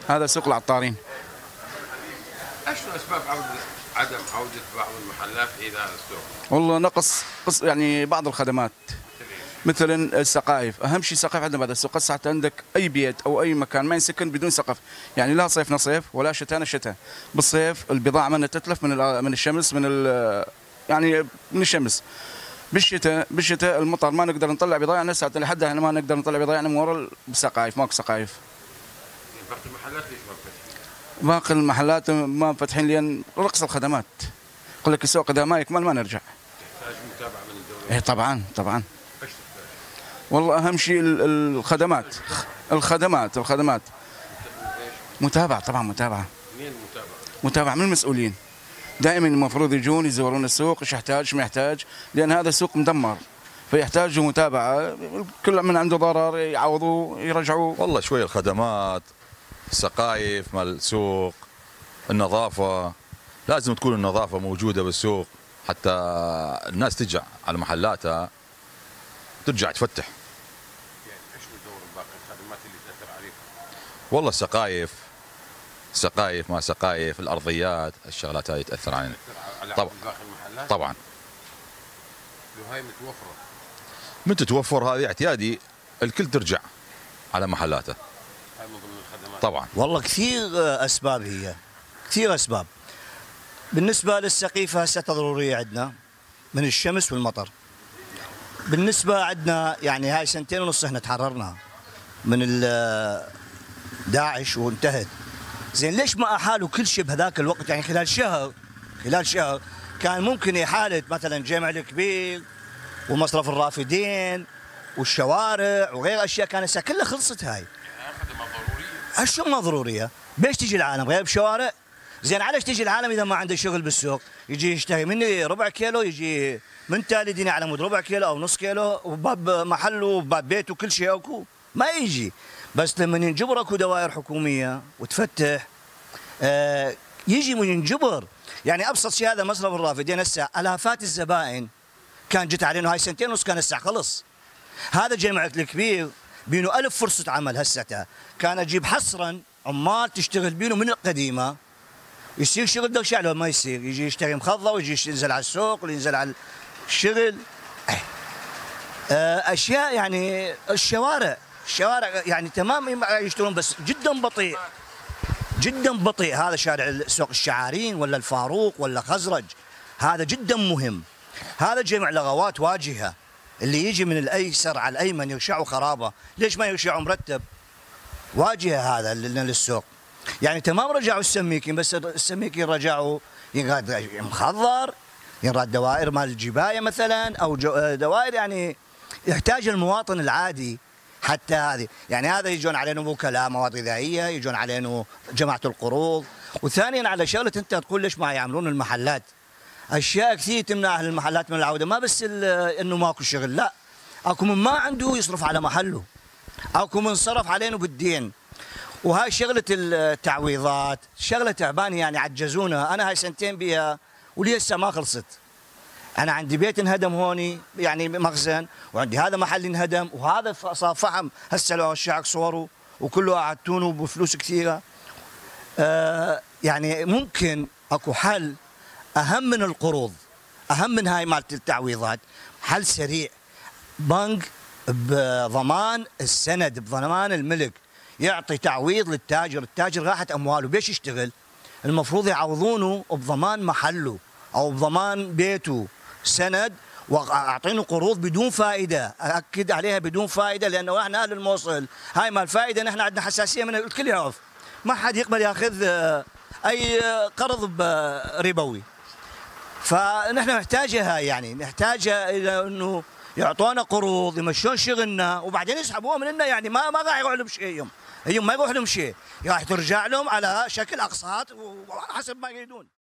هذا سوق العطارين. ايش اسباب عدم عودة بعض المحلات الى السوق؟ والله نقص يعني بعض الخدمات مثلا السقايف، اهم شيء سقف عندنا بعد السوق. هسه عندك اي بيت او اي مكان ما ينسكن بدون سقف، يعني لا صيفنا صيف ولا شتانا شتاء. بالصيف البضاعه منا تتلف من الشمس، يعني من الشمس. بالشتاء المطر ما نقدر نطلع بضاعه، هسه لحد احنا ما نقدر نطلع بضاعه من ورا السقايف، ماكو سقايف. باقي المحلات ليش ما فتحين؟ باقي المحلات ما فاتحين لان رخص الخدمات. يقول لك السوق اذا ما يكمل ما نرجع. تحتاج متابعه من الدوله؟ ايه طبعا طبعا. ايش تحتاج؟ والله اهم شيء الخدمات. متابعه طبعا، متابعه. منين المتابعه؟ متابعه من المسؤولين. دائما المفروض يجون يزورون السوق، ايش يحتاج ايش ما يحتاج، لان هذا السوق مدمر فيحتاج متابعه. كل من عنده ضرر يعوضوه يرجعوه. والله شويه الخدمات، السقايف مال السوق، النظافه، لازم تكون النظافه موجوده بالسوق حتى الناس ترجع على محلاتها ترجع تفتح. يعني ايش بدور باقي الخدمات اللي تاثر عليكم؟ والله السقايف ما سقايف، الارضيات، الشغلات هاي تاثر علينا. على طبعا باقي المحلات؟ طبعا. لو هاي متوفره من تتوفر هذه اعتيادي الكل ترجع على محلاته. هاي من ضمن الخدمات طبعا. والله كثير اسباب، هي كثير اسباب. بالنسبه للسقيفه هسه ضروريه عندنا من الشمس والمطر. بالنسبه عندنا يعني هاي 2.5 سنين احنا تحررنا من داعش وانتهت. زين ليش ما احالوا كل شيء بهذاك الوقت؟ يعني خلال شهر كان ممكن احاله مثلا جامع الكبير ومصرف الرافدين والشوارع وغير اشياء، كانت كلها خلصت هاي. خدمات ضروريه. هالشو ما ضروريه؟ بيش تجي العالم غير بشوارع؟ زين علاش تجي العالم اذا ما عنده شغل بالسوق؟ يجي يشتري مني ربع كيلو، يجي من تالي يديني على مود ربع كيلو او نص كيلو وباب محله وباب بيته وكل شيء اكو، ما يجي. بس لما ينجبر اكو دوائر حكوميه وتفتح يجي من ينجبر. يعني ابسط شيء هذا مصرف الرافدين هسه الافات الزبائن كان جت علينا هاي 2.5 سنين كان هسه خلص. هذا جامعة الكبير بينه 1000 فرصة عمل هسه، كان اجيب حصرا عمال تشتغل بينه من القديمة، يصير شغل دوشة لو ما يصير، يجي يشتري مخضة ويجي ينزل على السوق وينزل على الشغل. اشياء يعني الشوارع يعني تمام يشتغلون بس جدا بطيء. هذا شارع سوق الشعارين ولا الفاروق ولا خزرج، هذا جدا مهم. هذا جمع لغوات واجهه، اللي يجي من الايسر على الايمن يرشعوا خرابه، ليش ما يرشعوا مرتب؟ واجهه هذا للسوق. يعني تمام رجعوا السميكين، بس السميكين رجعوا ينراد مخضر، ينراد دوائر مال الجبايه مثلا، او دوائر يعني يحتاج المواطن العادي. حتى هذه يعني هذا يجون علينا وكلاء مواد غذائيه، يجون علينا جماعه القروض. وثانيا على شغله انت تقول ليش ما يعملون المحلات؟ اشياء كثير تمنع اهل المحلات من العوده، ما بس انه ماكو شغل، لا، اكو من ما عنده يصرف على محله، اكو من صرف علينا بالدين. وهاي شغله التعويضات شغله تعبانه، يعني عجزونا. انا هاي 2 سنين بيها ولي هسه ما خلصت. انا عندي بيت انهدم هوني يعني مخزن، وعندي هذا محل انهدم، وهذا صار فحم هسه لو ارشعك صوره وكله قعدتونه بفلوس كثيره. يعني ممكن اكو حل اهم من القروض، اهم من هاي مالت التعويضات، حل سريع. بنك بضمان السند، بضمان الملك، يعطي تعويض للتاجر. التاجر راحت امواله، بيش يشتغل؟ المفروض يعوضونه بضمان محله او بضمان بيته، سند، واعطينه قروض بدون فائده، اكد عليها بدون فائده، لانه احنا اهل الموصل هاي مال فائده نحن عندنا حساسيه من الكل يعرف. ما حد يقبل ياخذ اي قرض ربوي. فنحن نحتاجها، يعني نحتاجها الى انه يعطونا قروض يمشون شغلنا وبعدين يسحبوها مننا. يعني ما راح يروح لهم شيء، هم ما يروح لهم شيء، راح ترجع لهم على شكل اقساط وحسب ما يريدون.